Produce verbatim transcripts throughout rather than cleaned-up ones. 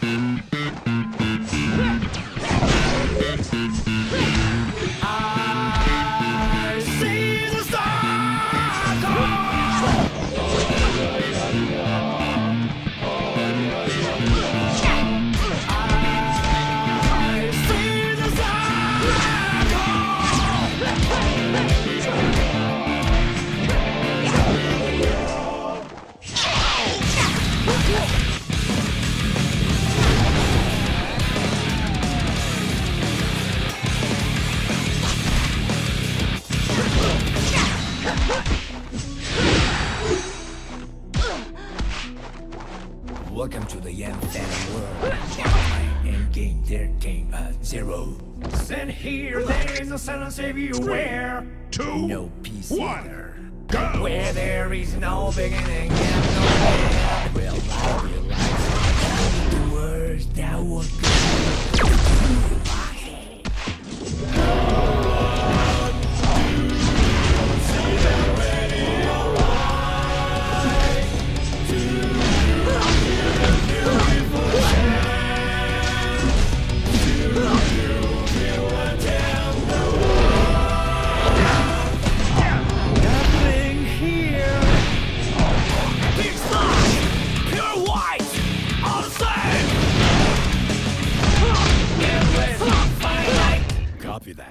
Welcome to the infinite world. My end game, there came a zero. And here there is a sentence everywhere. Two, No peace one, either. go! Where there is no beginning and no end. Will I realize the words that would go through my head? Copy that.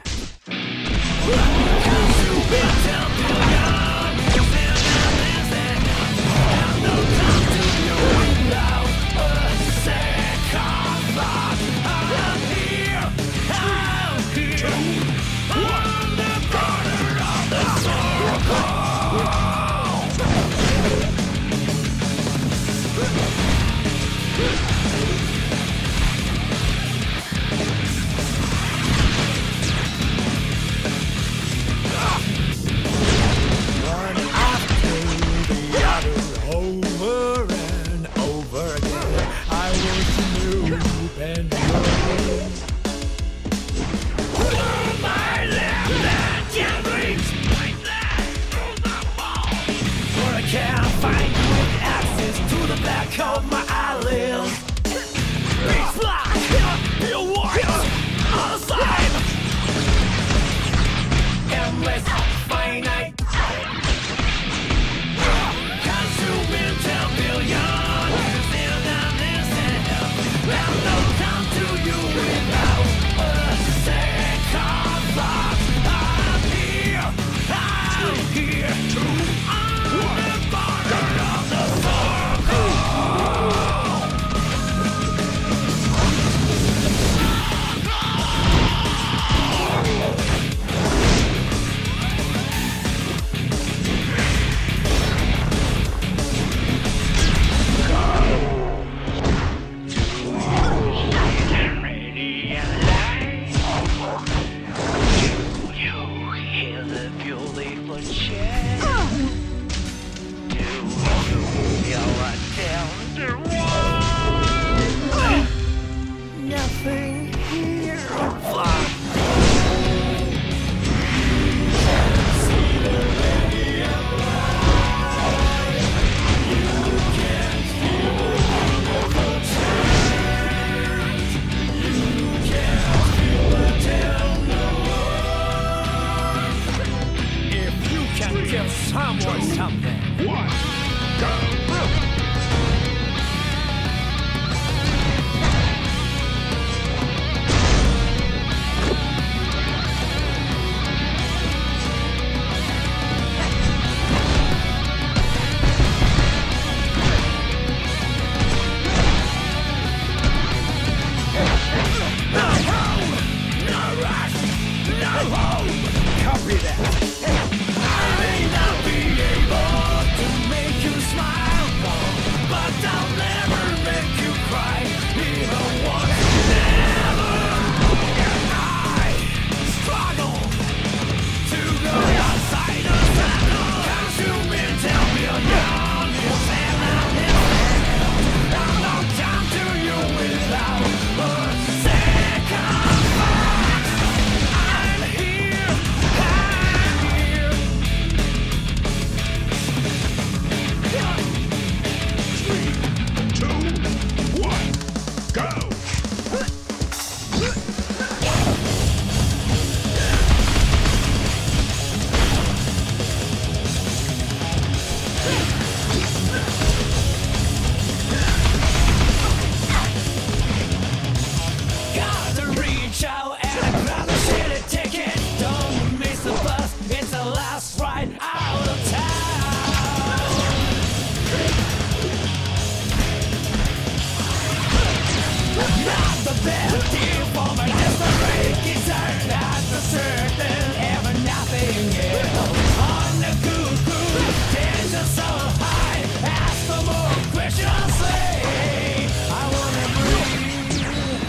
Resting for my desperate concern. Not for certain, ever nothing else. On the cuckoo, tension so high. Ask for more questions, say I wanna breathe.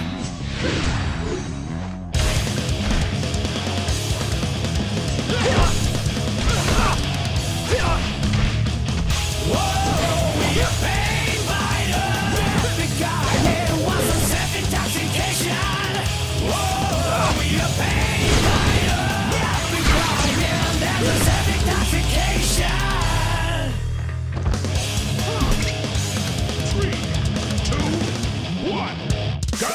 Whoa, we are pain fighters. Because it was a self-intoxication. Whoa, we are pain fighters. Because yeah, there's a self-intoxication. Three, two, one, go!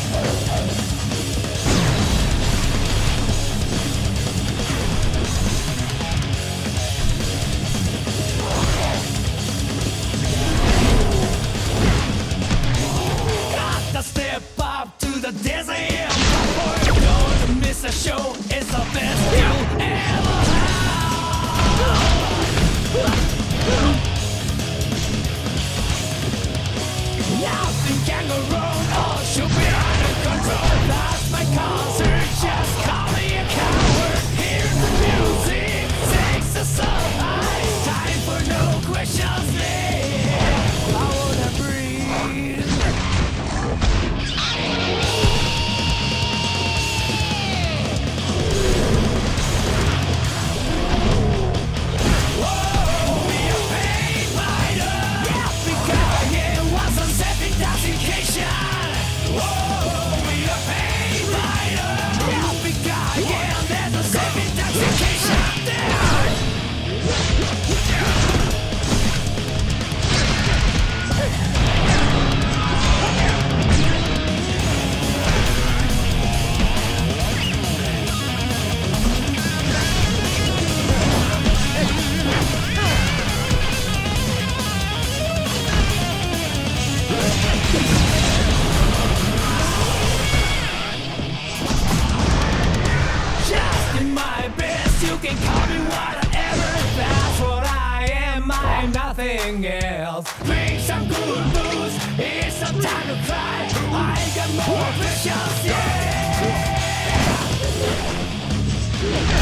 Gotta step up to the desert before you don't miss a show. It's the best you ever had. Nothing can go wrong. All should be under control. That's my concert. Just call me a coward. Hear the music takes us so high. Time for no questions. I wanna breathe. Whoa, we are pain fighters. Yeah, because it was a self-intoxication. Whoa, we are pain fighters. Yeah, because yeah, there's a self-intoxication there. Just in my best, you can call me whatever. That's what I am, I'm nothing else. Drink some good booze, it's some time to cry. I got more visions, yeah.